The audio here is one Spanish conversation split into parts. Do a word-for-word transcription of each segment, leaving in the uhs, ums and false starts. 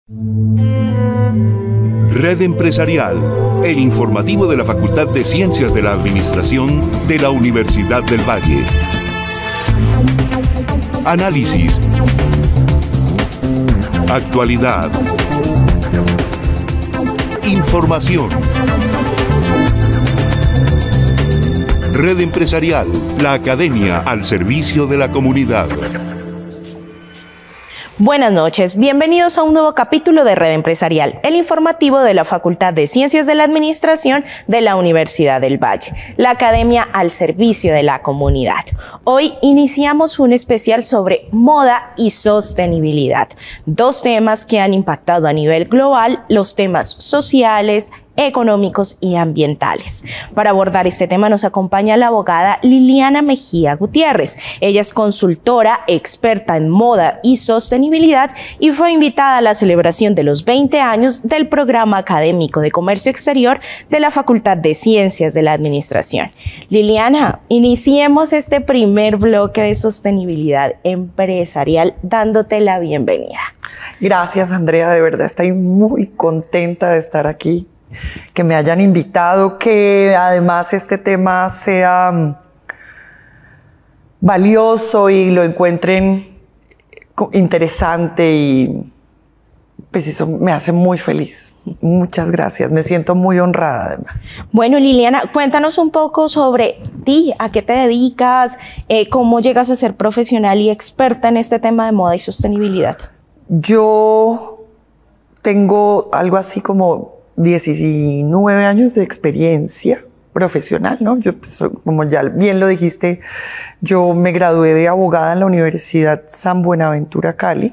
Red Empresarial, el informativo de la Facultad de Ciencias de la Administración de la Universidad del Valle. Análisis. Actualidad. Información. Red Empresarial, la academia al servicio de la comunidad. Buenas noches, bienvenidos a un nuevo capítulo de Red Empresarial, el informativo de la Facultad de Ciencias de la Administración de la Universidad del Valle, la academia al servicio de la comunidad. Hoy iniciamos un especial sobre moda y sostenibilidad, dos temas que han impactado a nivel global los temas sociales, económicos y ambientales. Para abordar este tema nos acompaña la abogada Liliana Mejía Gutiérrez. Ella es consultora, experta en moda y sostenibilidad y fue invitada a la celebración de los veinte años del Programa Académico de Comercio Exterior de la Facultad de Ciencias de la Administración. Liliana, iniciemos este primer bloque de sostenibilidad empresarial dándote la bienvenida. Gracias, Andrea, de verdad estoy muy contenta de estar aquí, que me hayan invitado, que además este tema sea valioso y lo encuentren interesante, y pues eso me hace muy feliz. Muchas gracias, me siento muy honrada además. Bueno, Liliana, cuéntanos un poco sobre ti, a qué te dedicas, eh, cómo llegas a ser profesional y experta en este tema de moda y sostenibilidad. Yo tengo algo así como diecinueve años de experiencia profesional, ¿no? Yo, pues, como ya bien lo dijiste, yo me gradué de abogada en la Universidad San Buenaventura, Cali,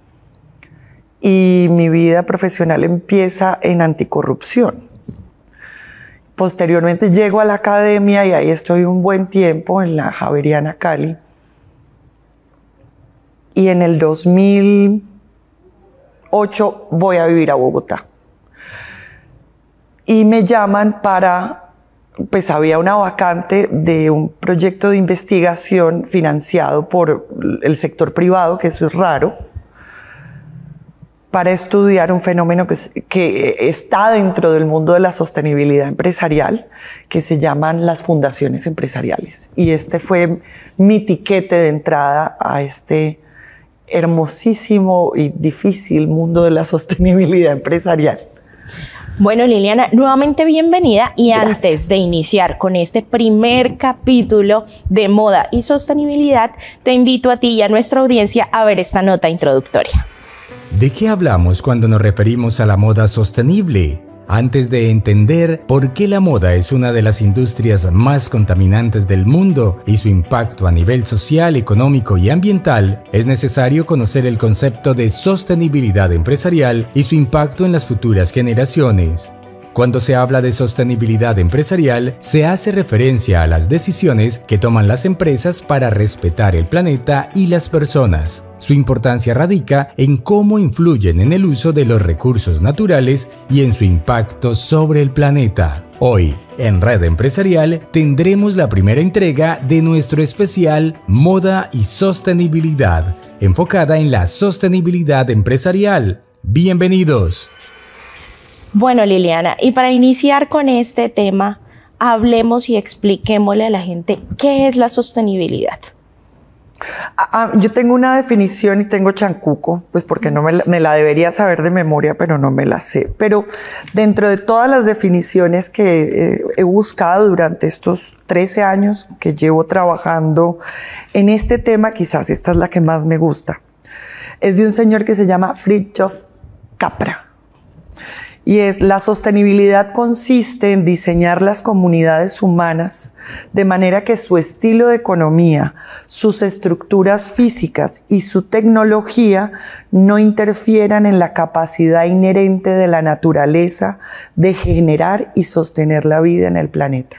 y mi vida profesional empieza en anticorrupción. Posteriormente llego a la academia y ahí estoy un buen tiempo en la Javeriana Cali. Y en el dos mil ocho voy a vivir a Bogotá. Y me llaman para, pues había una vacante de un proyecto de investigación financiado por el sector privado, que eso es raro, para estudiar un fenómeno que, que está dentro del mundo de la sostenibilidad empresarial, que se llaman las fundaciones empresariales. Y este fue mi tiquete de entrada a este hermosísimo y difícil mundo de la sostenibilidad empresarial. Bueno, Liliana, nuevamente bienvenida, y Gracias. Antes de iniciar con este primer capítulo de moda y sostenibilidad, te invito a ti y a nuestra audiencia a ver esta nota introductoria. ¿De qué hablamos cuando nos referimos a la moda sostenible? Antes de entender por qué la moda es una de las industrias más contaminantes del mundo y su impacto a nivel social, económico y ambiental, es necesario conocer el concepto de sostenibilidad empresarial y su impacto en las futuras generaciones. Cuando se habla de sostenibilidad empresarial, se hace referencia a las decisiones que toman las empresas para respetar el planeta y las personas. Su importancia radica en cómo influyen en el uso de los recursos naturales y en su impacto sobre el planeta. Hoy, en Red Empresarial, tendremos la primera entrega de nuestro especial Moda y Sostenibilidad, enfocada en la sostenibilidad empresarial. ¡Bienvenidos! Bueno, Liliana, y para iniciar con este tema, hablemos y expliquémosle a la gente qué es la sostenibilidad. Ah, yo tengo una definición y tengo chancuco, pues porque no me la, me la debería saber de memoria, pero no me la sé. Pero dentro de todas las definiciones que eh, he buscado durante estos trece años que llevo trabajando en este tema, quizás esta es la que más me gusta. Es de un señor que se llama Fritjof Capra. Y es: la sostenibilidad consiste en diseñar las comunidades humanas de manera que su estilo de economía, sus estructuras físicas y su tecnología no interfieran en la capacidad inherente de la naturaleza de generar y sostener la vida en el planeta.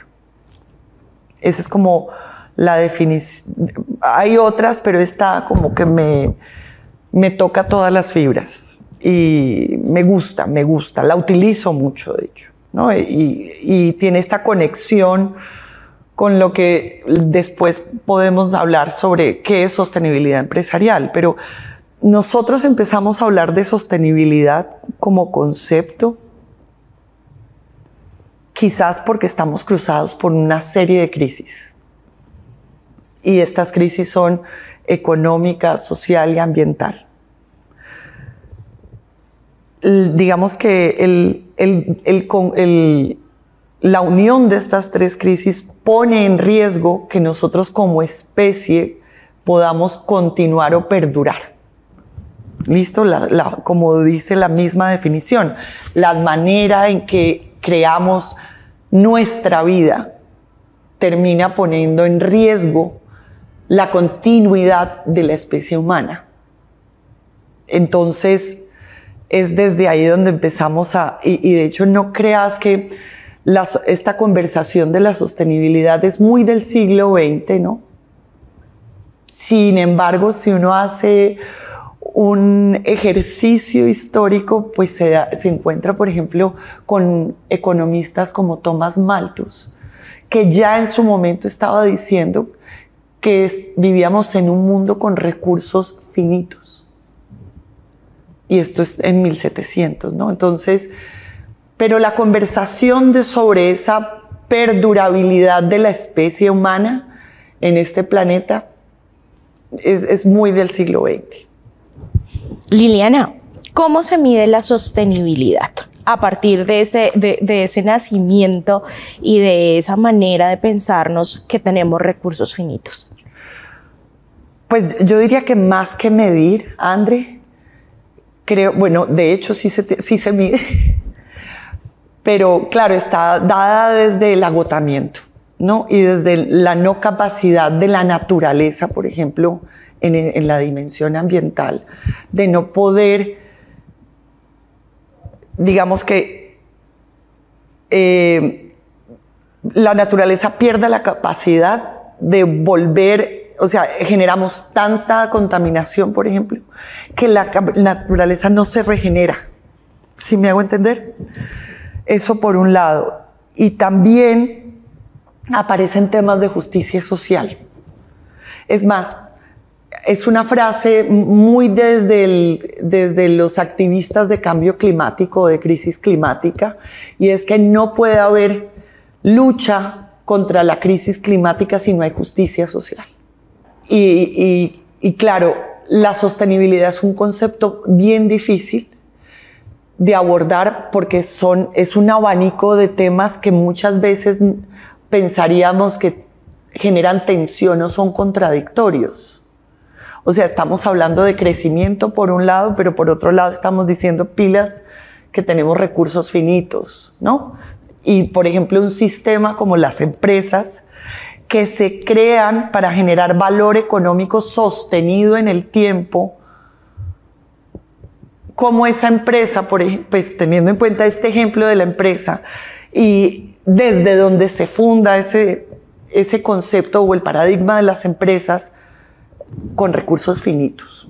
Esa es como la definición. Hay otras, pero esta como que me, me toca todas las fibras. Y me gusta, me gusta, la utilizo mucho, de hecho, ¿no? Y, y tiene esta conexión con lo que después podemos hablar sobre qué es sostenibilidad empresarial. Pero nosotros empezamos a hablar de sostenibilidad como concepto, quizás porque estamos cruzados por una serie de crisis. Y estas crisis son económica, social y ambiental. Digamos que el, el, el, el, la unión de estas tres crisis pone en riesgo que nosotros como especie podamos continuar o perdurar. ¿Listo? La, la, como dice la misma definición, la manera en que creamos nuestra vida termina poniendo en riesgo la continuidad de la especie humana. Entonces, es desde ahí donde empezamos a... Y, y de hecho, no creas que la, esta conversación de la sostenibilidad es muy del siglo veinte, ¿no? Sin embargo, si uno hace un ejercicio histórico, pues se, da, se encuentra, por ejemplo, con economistas como Thomas Malthus, que ya en su momento estaba diciendo que es, vivíamos en un mundo con recursos finitos. Y esto es en mil setecientos, ¿no? Entonces, pero la conversación de sobre esa perdurabilidad de la especie humana en este planeta es, es muy del siglo veinte. Liliana, ¿cómo se mide la sostenibilidad a partir de ese, de, de ese nacimiento y de esa manera de pensarnos que tenemos recursos finitos? Pues yo diría que más que medir, André, creo, bueno, de hecho sí se, sí se mide, pero claro, está dada desde el agotamiento, ¿no? Y desde la no capacidad de la naturaleza, por ejemplo, en, en la dimensión ambiental, de no poder, digamos que eh, la naturaleza pierde la capacidad de volver, o sea, generamos tanta contaminación, por ejemplo, que la naturaleza no se regenera. ¿Sí me hago entender? Eso por un lado. Y también aparecen temas de justicia social. Es más, es una frase muy desde, el, desde los activistas de cambio climático, de crisis climática, y es que no puede haber lucha contra la crisis climática si no hay justicia social. Y, y, y claro, la sostenibilidad es un concepto bien difícil de abordar porque son, es un abanico de temas que muchas veces pensaríamos que generan tensión o son contradictorios. O sea, estamos hablando de crecimiento por un lado, pero por otro lado estamos diciendo pilas que tenemos recursos finitos, ¿no? Y, por ejemplo, un sistema como las empresas que se crean para generar valor económico sostenido en el tiempo, como esa empresa, por ejemplo, pues teniendo en cuenta este ejemplo de la empresa y desde donde se funda ese, ese concepto o el paradigma de las empresas con recursos finitos.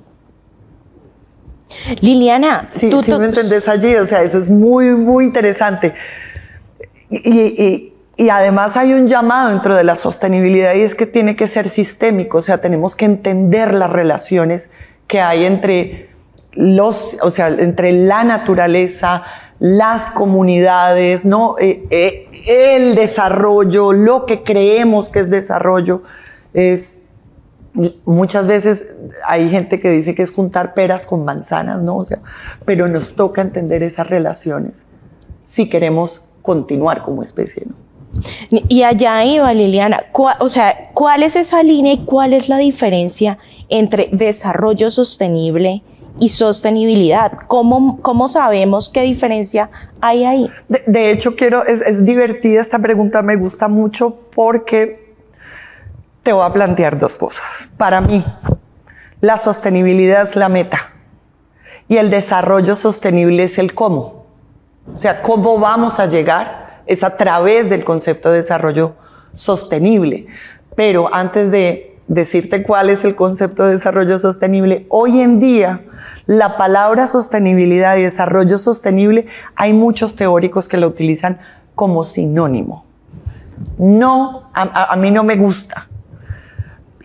Liliana, sí, tú, sí tú, me entendés allí, o sea, eso es muy, muy interesante. Y, y, y además hay un llamado dentro de la sostenibilidad y es que tiene que ser sistémico, o sea, tenemos que entender las relaciones que hay entre los, o sea, entre la naturaleza, las comunidades, ¿no? Eh, eh, el desarrollo, lo que creemos que es desarrollo, es muchas veces hay gente que dice que es juntar peras con manzanas, ¿no? O sea, pero nos toca entender esas relaciones si queremos continuar como especie, ¿no? Y allá iba, Liliana, o sea, ¿cuál es esa línea y cuál es la diferencia entre desarrollo sostenible y sostenibilidad? ¿Cómo, cómo sabemos qué diferencia hay ahí? De, de hecho, quiero, es, es divertida esta pregunta, me gusta mucho porque te voy a plantear dos cosas. Para mí, la sostenibilidad es la meta y el desarrollo sostenible es el cómo. O sea, cómo vamos a llegar es a través del concepto de desarrollo sostenible. Pero antes de decirte cuál es el concepto de desarrollo sostenible, hoy en día la palabra sostenibilidad y desarrollo sostenible hay muchos teóricos que la utilizan como sinónimo. No, a, a mí no me gusta.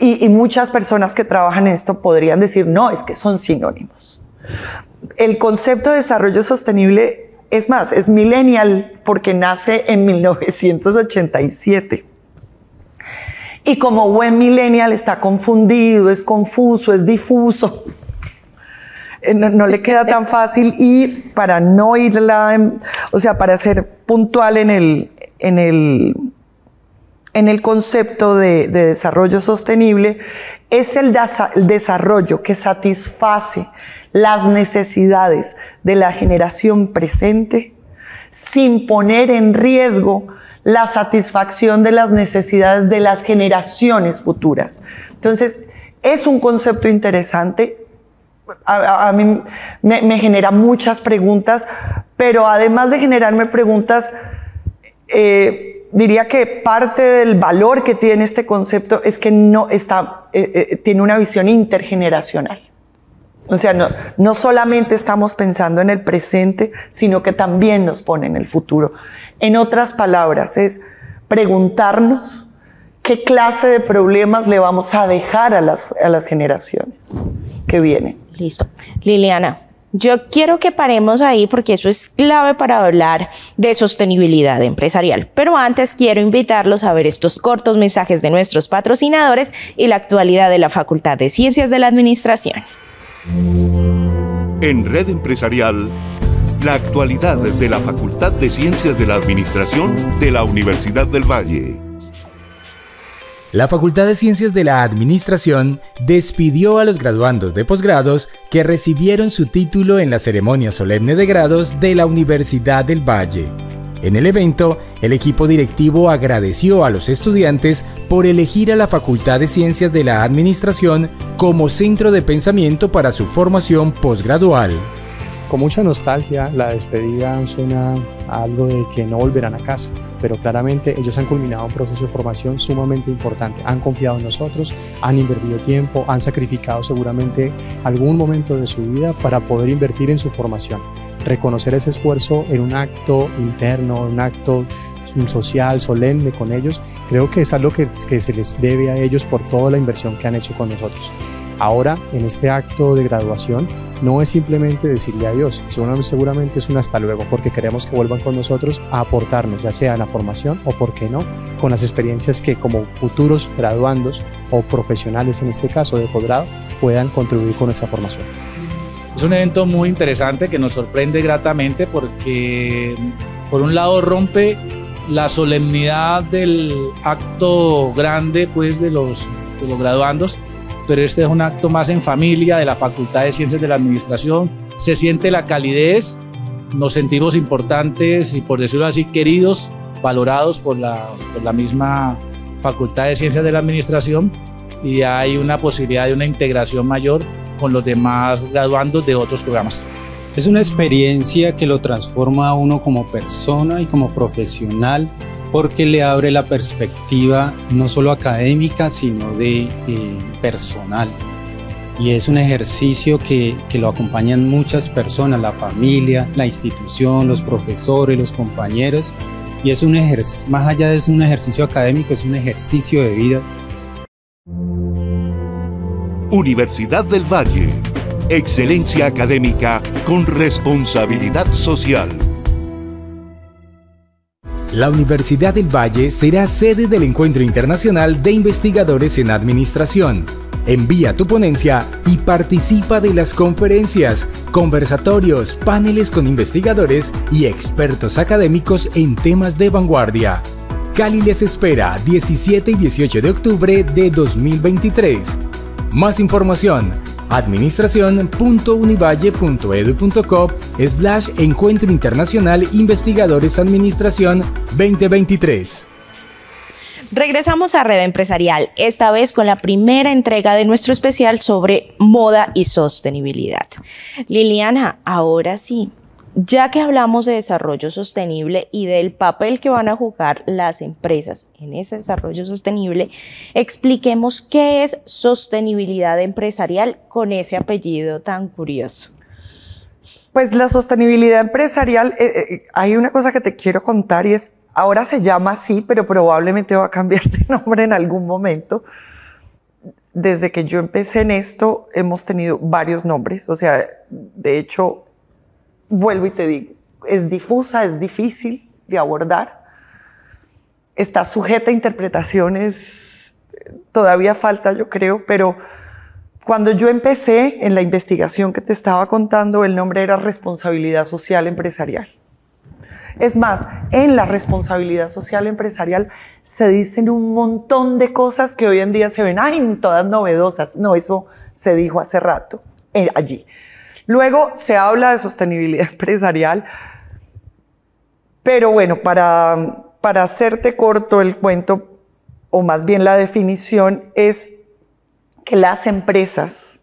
y, y muchas personas que trabajan en esto podrían decir, no, es que son sinónimos. El concepto de desarrollo sostenible, es más, es millennial porque nace en mil novecientos ochenta y siete. Y como buen millennial está confundido, es confuso, es difuso. No, no le queda tan fácil, y para no irla, en, o sea, para ser puntual en el, en el, en el concepto de, de desarrollo sostenible, es el, desa, el desarrollo que satisface las necesidades de la generación presente sin poner en riesgo la satisfacción de las necesidades de las generaciones futuras. Entonces, es un concepto interesante. A, a, a mí me, me genera muchas preguntas, pero además de generarme preguntas, eh, diría que parte del valor que tiene este concepto es que no está, eh, eh, tiene una visión intergeneracional. O sea, no, no solamente estamos pensando en el presente, sino que también nos pone en el futuro. En otras palabras, es preguntarnos qué clase de problemas le vamos a dejar a las, a las generaciones que vienen. Listo. Liliana, yo quiero que paremos ahí porque eso es clave para hablar de sostenibilidad empresarial. Pero antes quiero invitarlos a ver estos cortos mensajes de nuestros patrocinadores y la actualidad de la Facultad de Ciencias de la Administración. En Red Empresarial, la actualidad de la Facultad de Ciencias de la Administración de la Universidad del Valle. La Facultad de Ciencias de la Administración despidió a los graduandos de posgrados que recibieron su título en la ceremonia solemne de grados de la Universidad del Valle. En el evento, el equipo directivo agradeció a los estudiantes por elegir a la Facultad de Ciencias de la Administración como centro de pensamiento para su formación posgradual. Con mucha nostalgia, la despedida suena a algo de que no volverán a casa, pero claramente ellos han culminado un proceso de formación sumamente importante. Han confiado en nosotros, han invertido tiempo, han sacrificado seguramente algún momento de su vida para poder invertir en su formación. Reconocer ese esfuerzo en un acto interno, en un acto social, solemne con ellos, creo que es algo que, que se les debe a ellos por toda la inversión que han hecho con nosotros. Ahora, en este acto de graduación, no es simplemente decirle adiós, seguramente es un hasta luego, porque queremos que vuelvan con nosotros a aportarnos, ya sea en la formación o, por qué no, con las experiencias que como futuros graduandos o profesionales, en este caso de posgrado, puedan contribuir con nuestra formación. Es un evento muy interesante que nos sorprende gratamente porque, por un lado, rompe la solemnidad del acto grande pues, de, los, de los graduandos, pero este es un acto más en familia de la Facultad de Ciencias de la Administración. Se siente la calidez, nos sentimos importantes y, por decirlo así, queridos, valorados por la, por la misma Facultad de Ciencias de la Administración, y hay una posibilidad de una integración mayor con los demás graduandos de otros programas. Es una experiencia que lo transforma a uno como persona y como profesional, porque le abre la perspectiva no solo académica, sino de eh, personal. Y es un ejercicio que, que lo acompañan muchas personas, la familia, la institución, los profesores, los compañeros. Y es un ejercicio, más allá de ser un ejercicio académico, es un ejercicio de vida. Universidad del Valle. Excelencia académica con responsabilidad social. La Universidad del Valle será sede del Encuentro Internacional de Investigadores en Administración. Envía tu ponencia y participa de las conferencias, conversatorios, paneles con investigadores y expertos académicos en temas de vanguardia. Cali les espera diecisiete y dieciocho de octubre de dos mil veintitrés. Más información: administración punto univalle punto edu punto co slash Encuentro Internacional Investigadores Administración veinte veintitrés. Regresamos a Red Empresarial, esta vez con la primera entrega de nuestro especial sobre moda y sostenibilidad. Liliana, ahora sí, ya que hablamos de desarrollo sostenible y del papel que van a jugar las empresas en ese desarrollo sostenible, expliquemos qué es sostenibilidad empresarial con ese apellido tan curioso. Pues la sostenibilidad empresarial, eh, eh, hay una cosa que te quiero contar y es, ahora se llama así, pero probablemente va a cambiar de nombre en algún momento. desde que yo empecé en esto, hemos tenido varios nombres. O sea, de hecho, vuelvo y te digo, es difusa, es difícil de abordar. Está sujeta a interpretaciones, todavía falta, yo creo, pero cuando yo empecé en la investigación que te estaba contando, el nombre era responsabilidad social empresarial. Es más, en la responsabilidad social empresarial se dicen un montón de cosas que hoy en día se ven, ay, todas novedosas. No, eso se dijo hace rato, eh, allí. Luego se habla de sostenibilidad empresarial, pero bueno, para, para hacerte corto el cuento, o más bien la definición, es que las empresas,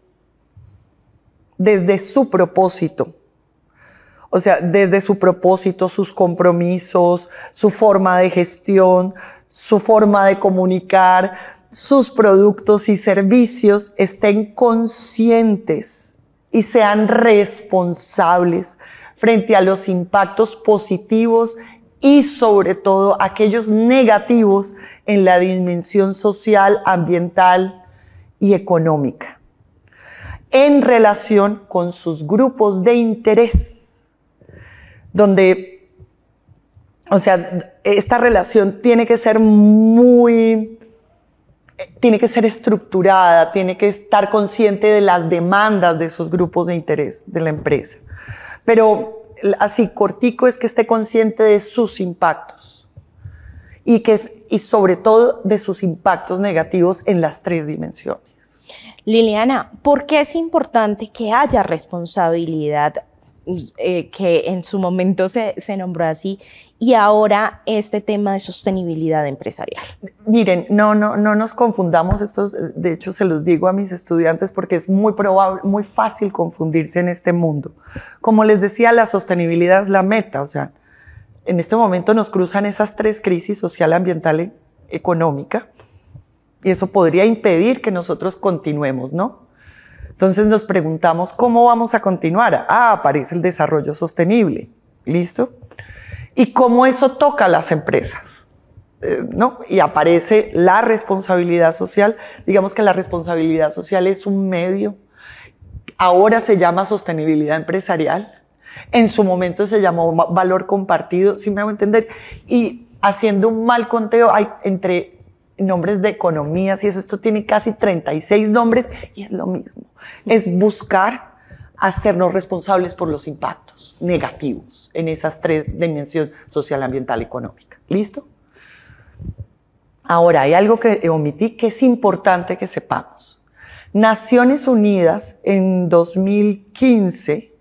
desde su propósito, o sea, desde su propósito, sus compromisos, su forma de gestión, su forma de comunicar, sus productos y servicios, estén conscientes y sean responsables frente a los impactos positivos y sobre todo aquellos negativos en la dimensión social, ambiental y económica, en relación con sus grupos de interés, donde, o sea, esta relación tiene que ser muy, tiene que ser estructurada, tiene que estar consciente de las demandas de esos grupos de interés de la empresa. Pero así cortico es que esté consciente de sus impactos y, que es, y sobre todo de sus impactos negativos en las tres dimensiones. Liliana, ¿por qué es importante que haya responsabilidad? Eh, que en su momento se, se nombró así, y ahora este tema de sostenibilidad empresarial. Miren, no, no, no nos confundamos, esto, de hecho se los digo a mis estudiantes porque es muy probable, muy fácil confundirse en este mundo. Como les decía, la sostenibilidad es la meta, o sea, en este momento nos cruzan esas tres crisis: social, ambiental y económica, y eso podría impedir que nosotros continuemos, ¿no? Entonces nos preguntamos, ¿cómo vamos a continuar? Ah, aparece el desarrollo sostenible, ¿listo? ¿Y cómo eso toca a las empresas? Eh, ¿no? Y aparece la responsabilidad social. Digamos que la responsabilidad social es un medio. Ahora se llama sostenibilidad empresarial. En su momento se llamó valor compartido, ¿sí me hago entender? Y haciendo un mal conteo, hay entre nombres de economías y eso, esto tiene casi treinta y seis nombres y es lo mismo. Es buscar hacernos responsables por los impactos negativos en esas tres dimensiones: social, ambiental y económica. ¿Listo? Ahora, hay algo que omití que es importante que sepamos. Naciones Unidas en dos mil quince,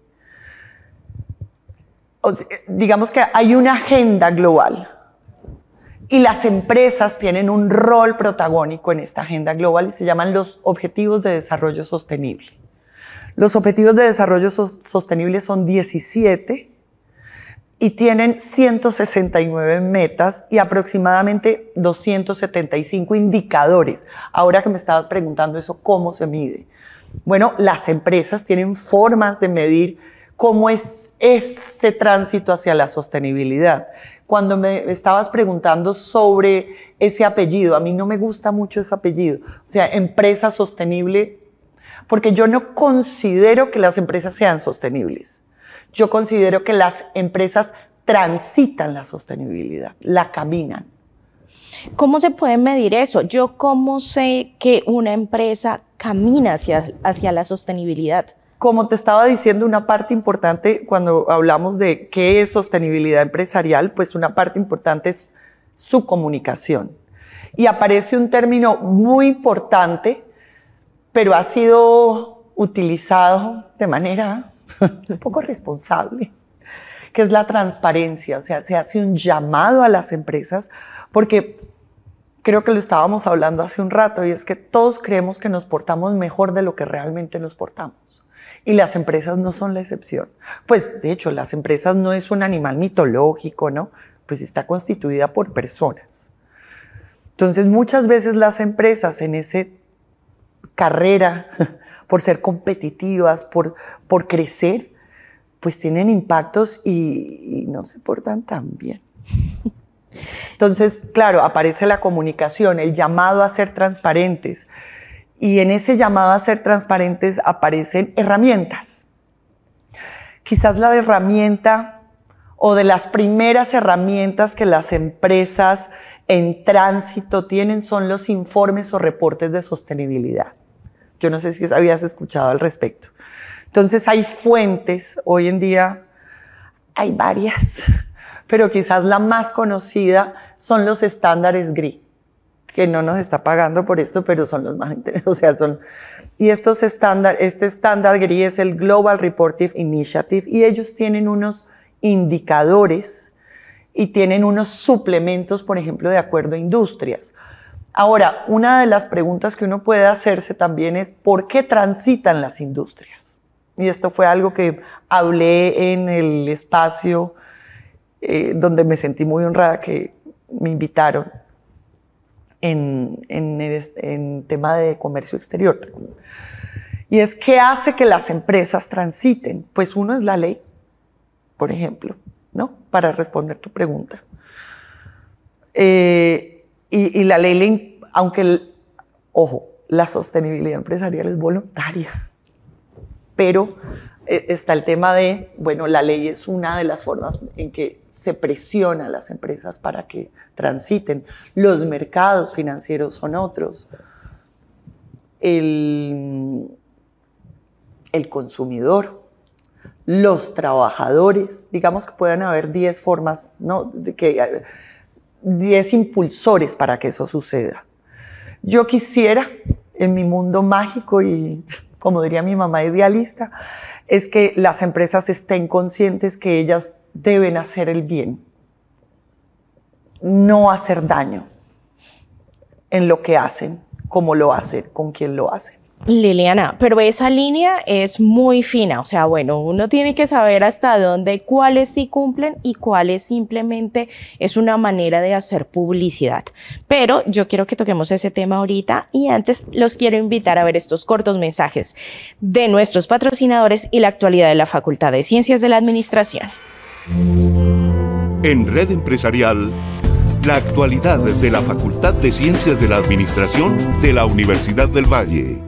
o sea, digamos que hay una agenda global. Y las empresas tienen un rol protagónico en esta agenda global y se llaman los Objetivos de Desarrollo Sostenible. Los Objetivos de Desarrollo Sostenible son diecisiete y tienen ciento sesenta y nueve metas y aproximadamente doscientos setenta y cinco indicadores. Ahora que me estabas preguntando eso, ¿cómo se mide? Bueno, las empresas tienen formas de medir cómo es ese tránsito hacia la sostenibilidad. Cuando me estabas preguntando sobre ese apellido, a mí no me gusta mucho ese apellido, o sea, empresa sostenible, porque yo no considero que las empresas sean sostenibles. Yo considero que las empresas transitan la sostenibilidad, la caminan. ¿Cómo se puede medir eso? Yo, ¿cómo sé que una empresa camina hacia, hacia la sostenibilidad? Como te estaba diciendo, una parte importante cuando hablamos de qué es sostenibilidad empresarial, pues una parte importante es su comunicación. Y aparece un término muy importante, pero ha sido utilizado de manera un poco responsable, que es la transparencia. O sea, se hace un llamado a las empresas, porque creo que lo estábamos hablando hace un rato, y es que todos creemos que nos portamos mejor de lo que realmente nos portamos. Y las empresas no son la excepción. Pues, de hecho, las empresas no es un animal mitológico, ¿no? Pues está constituida por personas. Entonces, muchas veces las empresas en esa carrera por ser competitivas, por, por crecer, pues tienen impactos y, y no se portan tan bien. Entonces, claro, aparece la comunicación, el llamado a ser transparentes. Y en ese llamado a ser transparentes aparecen herramientas. Quizás la herramienta o de las primeras herramientas que las empresas en tránsito tienen son los informes o reportes de sostenibilidad. Yo no sé si habías escuchado al respecto. Entonces hay fuentes, hoy en día hay varias, pero quizás la más conocida son los estándares G R I, que no nos está pagando por esto, pero son los más interesantes. O sea, son, y estos estándar, este estándar G R I es el Global Reporting Initiative y ellos tienen unos indicadores y tienen unos suplementos, por ejemplo, de acuerdo a industrias. Ahora, una de las preguntas que uno puede hacerse también es ¿por qué transitan las industrias? Y esto fue algo que hablé en el espacio eh, donde me sentí muy honrada que me invitaron en, en, el, en tema de comercio exterior. Y es ¿qué hace que las empresas transiten? Pues uno es la ley, por ejemplo, ¿no? Para responder tu pregunta. Eh, y, y la ley, aunque, el, ojo, la sostenibilidad empresarial es voluntaria, pero eh, está el tema de, bueno, la ley es una de las formas en que se presiona a las empresas para que transiten. Los mercados financieros son otros. El, el consumidor, los trabajadores, digamos que pueden haber diez formas, ¿no? De que, diez impulsores para que eso suceda. Yo quisiera, en mi mundo mágico y, como diría mi mamá, idealista, es que las empresas estén conscientes que ellas deben hacer el bien, no hacer daño en lo que hacen, cómo lo hacen, con quién lo hacen. Liliana, pero esa línea es muy fina, o sea, bueno, uno tiene que saber hasta dónde, cuáles sí cumplen y cuáles simplemente es una manera de hacer publicidad. Pero yo quiero que toquemos ese tema ahorita y antes los quiero invitar a ver estos cortos mensajes de nuestros patrocinadores y la actualidad de la Facultad de Ciencias de la Administración. En Red Empresarial, la actualidad de la Facultad de Ciencias de la Administración de la Universidad del Valle.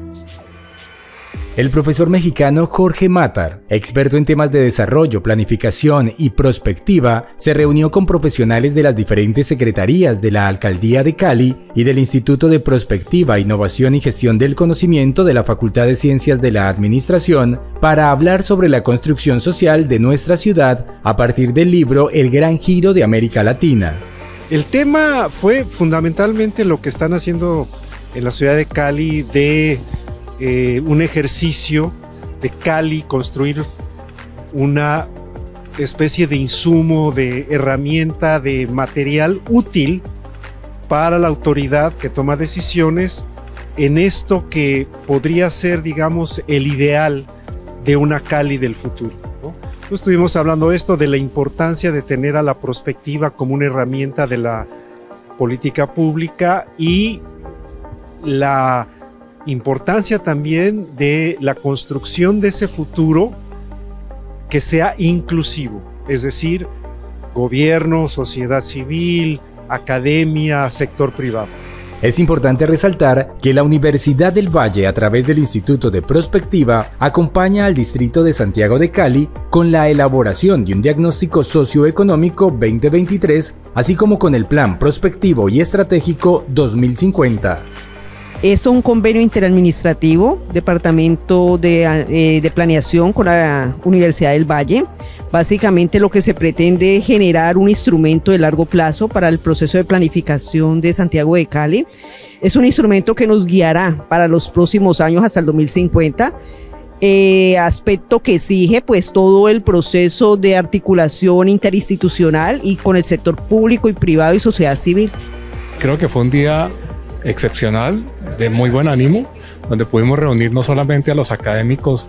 El profesor mexicano Jorge Matar, experto en temas de desarrollo, planificación y prospectiva, se reunió con profesionales de las diferentes secretarías de la Alcaldía de Cali y del Instituto de Prospectiva, Innovación y Gestión del Conocimiento de la Facultad de Ciencias de la Administración para hablar sobre la construcción social de nuestra ciudad a partir del libro El Gran Giro de América Latina. El tema fue fundamentalmente lo que están haciendo en la ciudad de Cali de Eh, un ejercicio de Cali, construir una especie de insumo, de herramienta, de material útil para la autoridad que toma decisiones en esto que podría ser, digamos, el ideal de una Cali del futuro, ¿no? Entonces, estuvimos hablando de esto, de la importancia de tener a la prospectiva como una herramienta de la política pública y la importancia también de la construcción de ese futuro que sea inclusivo, es decir, gobierno, sociedad civil, academia, sector privado. Es importante resaltar que la Universidad del Valle, a través del Instituto de Prospectiva, acompaña al Distrito de Santiago de Cali con la elaboración de un diagnóstico socioeconómico veinte veintitrés, así como con el Plan Prospectivo y Estratégico dos mil cincuenta. Es un convenio interadministrativo, Departamento de, eh, de Planeación con la Universidad del Valle. Básicamente lo que se pretende es generar un instrumento de largo plazo para el proceso de planificación de Santiago de Cali. Es un instrumento que nos guiará para los próximos años hasta el dos mil cincuenta. Eh, aspecto que exige pues todo el proceso de articulación interinstitucional y con el sector público y privado y sociedad civil. Creo que fue un día excepcional, de muy buen ánimo, donde pudimos reunir no solamente a los académicos.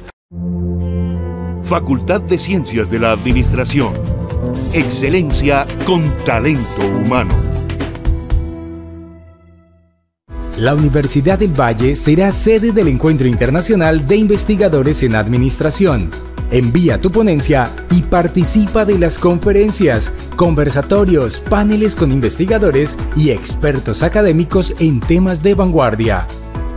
Facultad de Ciencias de la Administración. Excelencia con talento humano. La Universidad del Valle será sede del Encuentro Internacional de Investigadores en Administración. Envía tu ponencia y participa de las conferencias, conversatorios, paneles con investigadores y expertos académicos en temas de vanguardia.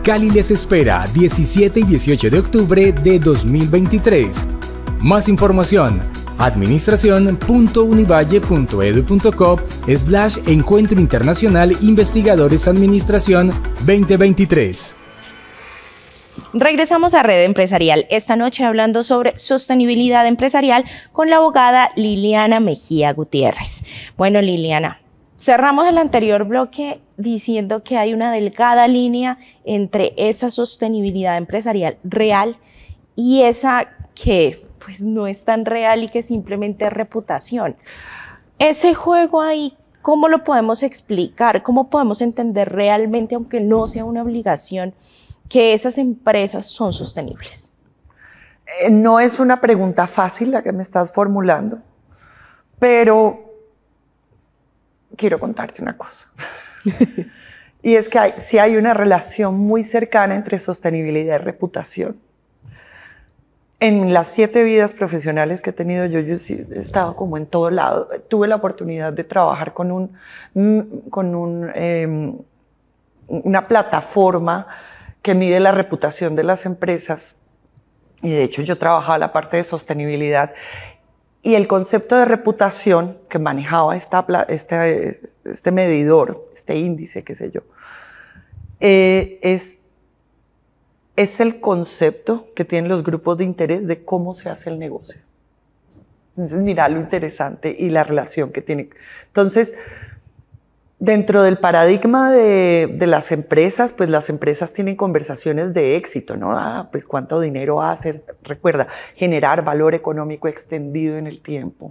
Cali les espera diecisiete y dieciocho de octubre de dos mil veintitrés. Más información: administración punto univalle punto edu punto co slash Encuentro Internacional Investigadores Administración veinte veintitrés. Regresamos a Red Empresarial, esta noche hablando sobre sostenibilidad empresarial con la abogada Liliana Mejía Gutiérrez. Bueno, Liliana, cerramos el anterior bloque diciendo que hay una delgada línea entre esa sostenibilidad empresarial real y esa que pues no es tan real y que simplemente es reputación. Ese juego ahí, ¿cómo lo podemos explicar? ¿Cómo podemos entender realmente, aunque no sea una obligación, que esas empresas son sostenibles? Eh, no es una pregunta fácil la que me estás formulando, pero quiero contarte una cosa. Y es que hay, sí hay una relación muy cercana entre sostenibilidad y reputación. En las siete vidas profesionales que he tenido yo, yo sí he estado como en todo lado. Tuve la oportunidad de trabajar con, un, con un, eh, una plataforma que mide la reputación de las empresas, y de hecho yo trabajaba la parte de sostenibilidad, y el concepto de reputación que manejaba esta, este, este medidor, este índice, qué sé yo, eh, es, es el concepto que tienen los grupos de interés de cómo se hace el negocio. Entonces mira lo interesante y la relación que tiene. Entonces, dentro del paradigma de, de las empresas, pues las empresas tienen conversaciones de éxito, ¿no? Ah, pues cuánto dinero hace, recuerda, generar valor económico extendido en el tiempo.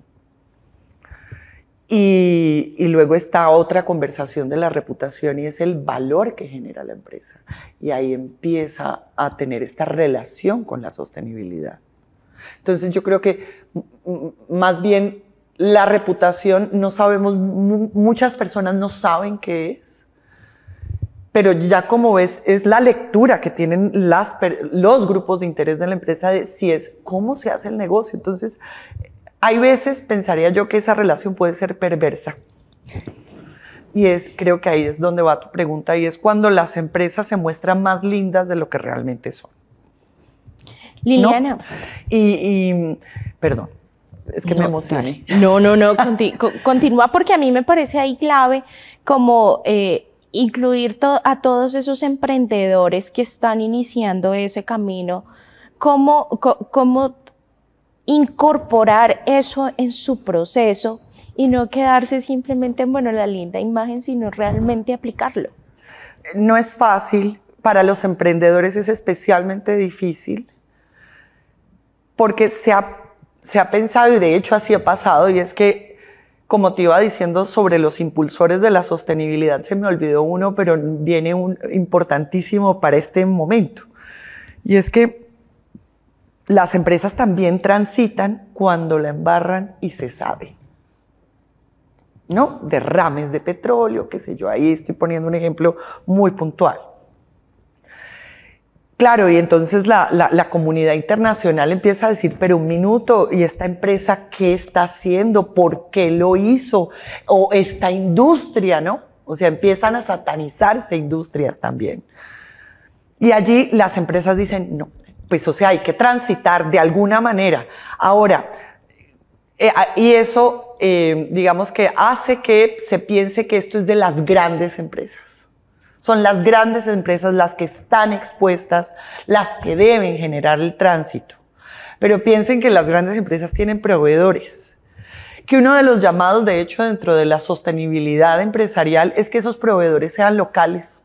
Y, y luego está otra conversación de la reputación y es el valor que genera la empresa. Y ahí empieza a tener esta relación con la sostenibilidad. Entonces yo creo que más bien la reputación, no sabemos, muchas personas no saben qué es, pero ya como ves, es la lectura que tienen las, los grupos de interés de la empresa de si es cómo se hace el negocio. Entonces, hay veces, pensaría yo, que esa relación puede ser perversa. Y es, creo que ahí es donde va tu pregunta, y es cuando las empresas se muestran más lindas de lo que realmente son. Liliana. ¿No? Y, y, perdón. Es que no, me emocioné. No, no, no, conti continúa, porque a mí me parece ahí clave como eh, incluir to a todos esos emprendedores que están iniciando ese camino, cómo, cómo incorporar eso en su proceso y no quedarse simplemente en, bueno, la linda imagen, sino realmente aplicarlo. No es fácil, para los emprendedores es especialmente difícil, porque se ha Se ha pensado, y de hecho así ha pasado, y es que, como te iba diciendo sobre los impulsores de la sostenibilidad, se me olvidó uno, pero viene un importantísimo para este momento. Y es que las empresas también transitan cuando la embarran y se sabe, ¿no? Derrames de petróleo, qué sé yo, ahí estoy poniendo un ejemplo muy puntual. Claro, y entonces la, la, la comunidad internacional empieza a decir, pero un minuto, ¿y esta empresa qué está haciendo? ¿Por qué lo hizo? O esta industria, ¿no? O sea, empiezan a satanizarse industrias también. Y allí las empresas dicen, no, pues o sea, hay que transitar de alguna manera. Ahora, eh, y eso, eh, digamos que hace que se piense que esto es de las grandes empresas. Son las grandes empresas las que están expuestas, las que deben generar el tránsito. Pero piensen que las grandes empresas tienen proveedores. Que uno de los llamados, de hecho, dentro de la sostenibilidad empresarial es que esos proveedores sean locales.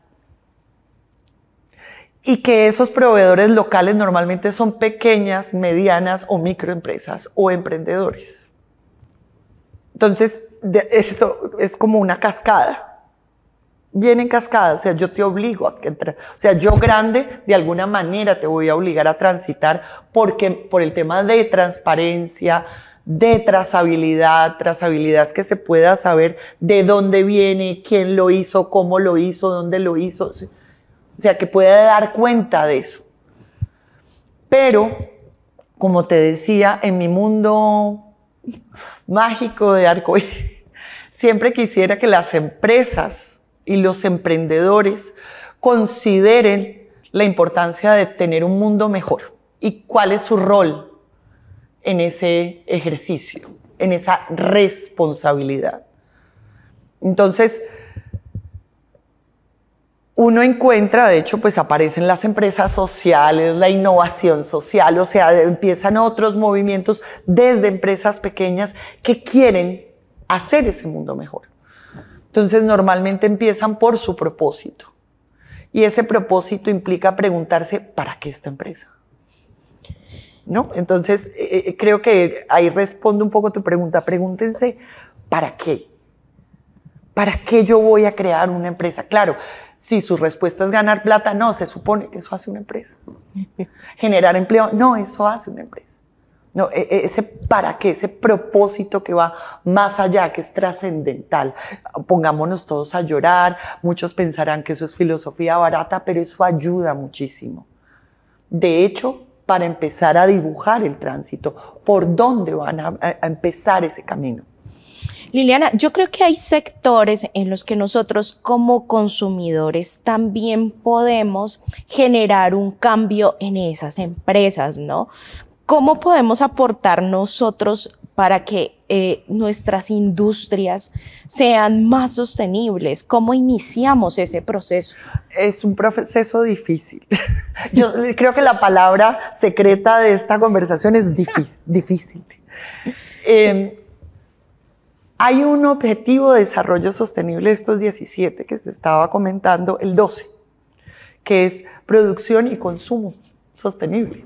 Y que esos proveedores locales normalmente son pequeñas, medianas o microempresas o emprendedores. Entonces, eso es como una cascada. Viene en cascada, o sea, yo te obligo a que entre, o sea, yo grande de alguna manera te voy a obligar a transitar porque por el tema de transparencia, de trazabilidad, trazabilidad es que se pueda saber de dónde viene, quién lo hizo, cómo lo hizo, dónde lo hizo, o sea, que pueda dar cuenta de eso. Pero, como te decía, en mi mundo mágico de arcoíris, siempre quisiera que las empresas y los emprendedores consideren la importancia de tener un mundo mejor y cuál es su rol en ese ejercicio, en esa responsabilidad. Entonces, uno encuentra, de hecho, pues aparecen las empresas sociales, la innovación social, o sea, empiezan otros movimientos desde empresas pequeñas que quieren hacer ese mundo mejor. Entonces, normalmente empiezan por su propósito. Y ese propósito implica preguntarse, ¿para qué esta empresa? ¿No? Entonces, eh, creo que ahí respondo un poco tu pregunta. Pregúntense, ¿para qué? ¿Para qué yo voy a crear una empresa? Claro, si su respuesta es ganar plata, no, se supone que eso hace una empresa. Generar empleo, no, eso hace una empresa. No, ese para qué, ese propósito que va más allá, que es trascendental. Pongámonos todos a llorar, muchos pensarán que eso es filosofía barata, pero eso ayuda muchísimo. De hecho, para empezar a dibujar el tránsito, por dónde van a, a empezar ese camino. Liliana, yo creo que hay sectores en los que nosotros como consumidores también podemos generar un cambio en esas empresas, ¿no? ¿Cómo podemos aportar nosotros para que eh, nuestras industrias sean más sostenibles? ¿Cómo iniciamos ese proceso? Es un proceso difícil. Yo creo que la palabra secreta de esta conversación es difícil. difícil. Eh, Hay un objetivo de desarrollo sostenible de estos diecisiete que se estaba comentando, el doce, que es producción y consumo sostenible.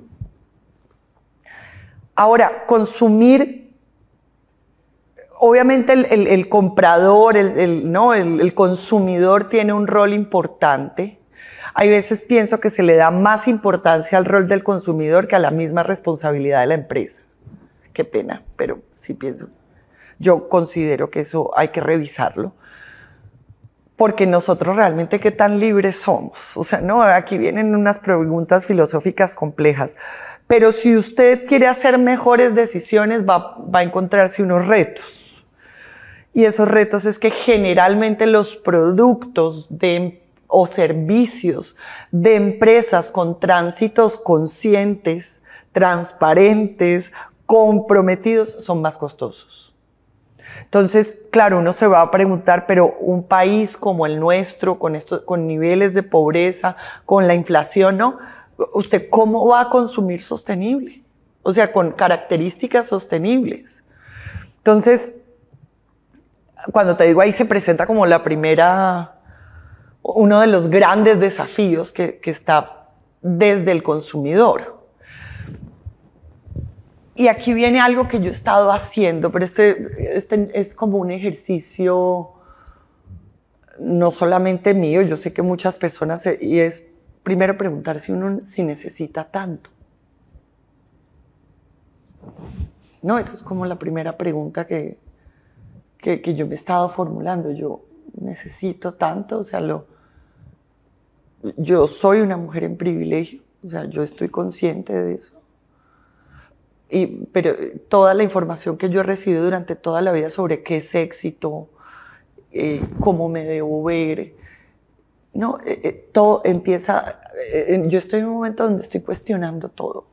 Ahora, consumir, obviamente el, el, el comprador, el, el, ¿no? el, el consumidor tiene un rol importante. Hay veces pienso que se le da más importancia al rol del consumidor que a la misma responsabilidad de la empresa. Qué pena, pero sí pienso. Yo considero que eso hay que revisarlo, porque nosotros realmente qué tan libres somos. O sea, no, aquí vienen unas preguntas filosóficas complejas, pero si usted quiere hacer mejores decisiones va, va a encontrarse unos retos. Y esos retos es que generalmente los productos de, o servicios de empresas con tránsitos conscientes, transparentes, comprometidos, son más costosos. Entonces, claro, uno se va a preguntar, pero un país como el nuestro, con, esto, con niveles de pobreza, con la inflación, ¿no? ¿Usted cómo va a consumir sostenible? O sea, con características sostenibles. Entonces, cuando te digo ahí se presenta como la primera, uno de los grandes desafíos que, que está desde el consumidor. Y aquí viene algo que yo he estado haciendo, pero este, este es como un ejercicio no solamente mío, yo sé que muchas personas, y es primero preguntar si uno si necesita tanto. No, eso es como la primera pregunta que, que, que yo me he estado formulando. Yo necesito tanto, o sea, lo, yo soy una mujer en privilegio, o sea, yo estoy consciente de eso. Y, pero toda la información que yo he recibido durante toda la vida sobre qué es éxito, eh, cómo me debo ver, no, eh, eh, todo empieza, eh, yo estoy en un momento donde estoy cuestionando todo.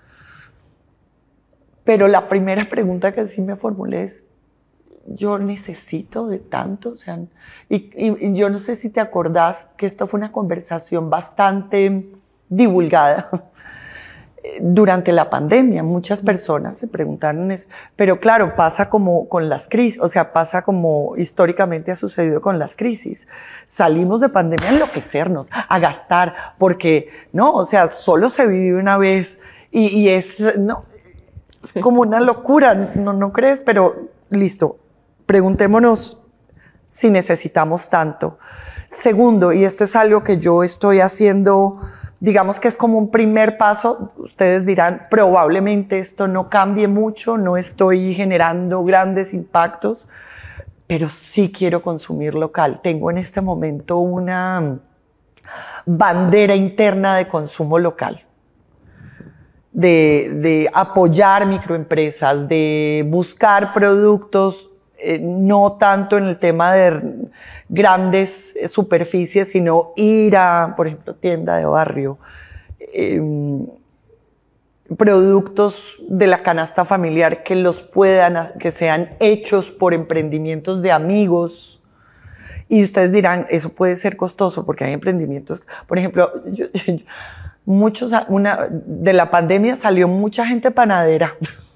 Pero la primera pregunta que sí me formulé es, ¿yo necesito de tanto? O sea, y, y, y yo no sé si te acordás que esto fue una conversación bastante divulgada durante la pandemia. Muchas personas se preguntaron eso, pero claro, pasa como con las crisis, o sea, pasa como históricamente ha sucedido con las crisis. Salimos de pandemia a enloquecernos, a gastar, porque no, o sea, solo se vive una vez y, y es, no, es como una locura, ¿no, no crees? Pero listo, preguntémonos si necesitamos tanto. Segundo, y esto es algo que yo estoy haciendo, digamos que es como un primer paso, ustedes dirán, probablemente esto no cambie mucho, no estoy generando grandes impactos, pero sí quiero consumir local. Tengo en este momento una bandera interna de consumo local, de, de apoyar microempresas, de buscar productos, eh, no tanto en el tema de grandes superficies, sino ir a, por ejemplo, tienda de barrio, eh, productos de la canasta familiar que los puedan, que sean hechos por emprendimientos de amigos. Y ustedes dirán, eso puede ser costoso porque hay emprendimientos, por ejemplo, yo, yo, muchos, una, de la pandemia salió mucha gente panadera.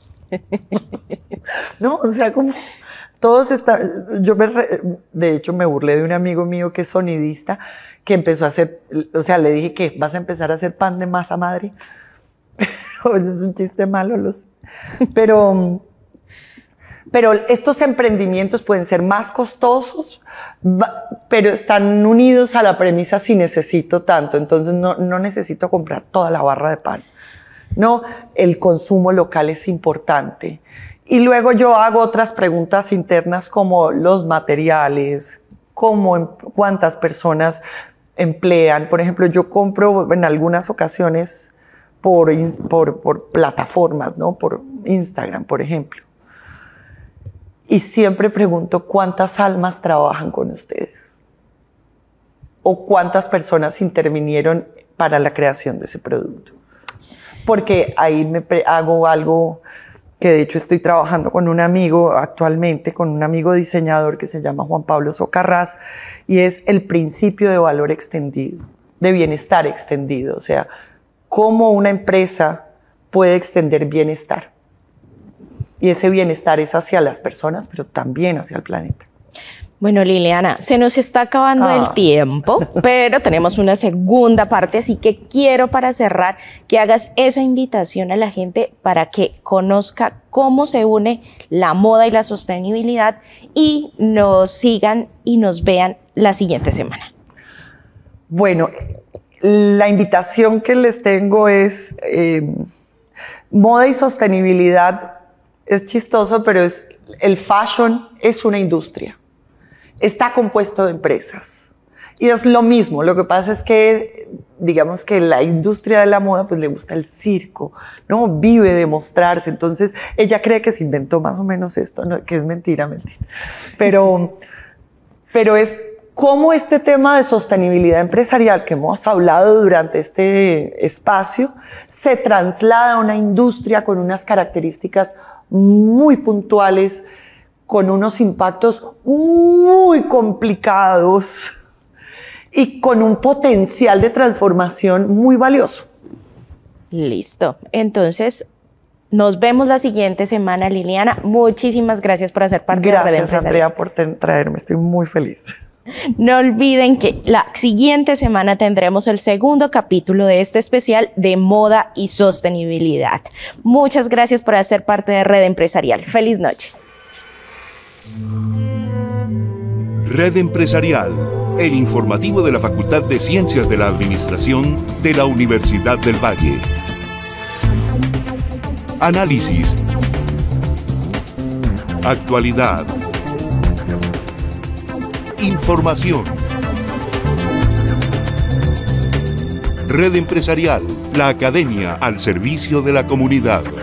No, o sea, como todos están, yo me, de hecho me burlé de un amigo mío que es sonidista, que empezó a hacer, o sea, le dije que vas a empezar a hacer pan de masa madre. Pero eso es un chiste malo, lo sé. Pero, pero estos emprendimientos pueden ser más costosos, pero están unidos a la premisa si necesito tanto, entonces no, no necesito comprar toda la barra de pan. No, el consumo local es importante. Y luego yo hago otras preguntas internas como los materiales, cómo, cuántas personas emplean. Por ejemplo, yo compro en algunas ocasiones por, por, por plataformas, ¿no? Por Instagram, por ejemplo. Y siempre pregunto cuántas almas trabajan con ustedes o cuántas personas intervinieron para la creación de ese producto. Porque ahí me hago algo que de hecho estoy trabajando con un amigo actualmente, con un amigo diseñador que se llama Juan Pablo Socarrás, y es el principio de valor extendido, de bienestar extendido. O sea, cómo una empresa puede extender bienestar. Y ese bienestar es hacia las personas, pero también hacia el planeta. Bueno, Liliana, se nos está acabando ah. el tiempo, pero tenemos una segunda parte, así que quiero para cerrar que hagas esa invitación a la gente para que conozca cómo se une la moda y la sostenibilidad y nos sigan y nos vean la siguiente semana. Bueno, la invitación que les tengo es eh, moda y sostenibilidad. Es chistoso, pero es, el fashion es una industria. Está compuesto de empresas. Y es lo mismo. Lo que pasa es que, digamos que la industria de la moda, pues le gusta el circo, ¿no? Vive de mostrarse. Entonces, ella cree que se inventó más o menos esto, ¿no? Que es mentira, mentira. Pero, pero es cómo este tema de sostenibilidad empresarial que hemos hablado durante este espacio se traslada a una industria con unas características muy puntuales, con unos impactos muy complicados y con un potencial de transformación muy valioso. Listo. Entonces, nos vemos la siguiente semana, Liliana. Muchísimas gracias por hacer parte gracias, de Red Empresarial. Gracias, Andrea, por traerme. Estoy muy feliz. No olviden que la siguiente semana tendremos el segundo capítulo de este especial de moda y sostenibilidad. Muchas gracias por hacer parte de Red Empresarial. Feliz noche. Red Empresarial, el informativo de la Facultad de Ciencias de la Administración de la Universidad del Valle. Análisis. Actualidad. Información. Red Empresarial, la academia al servicio de la comunidad.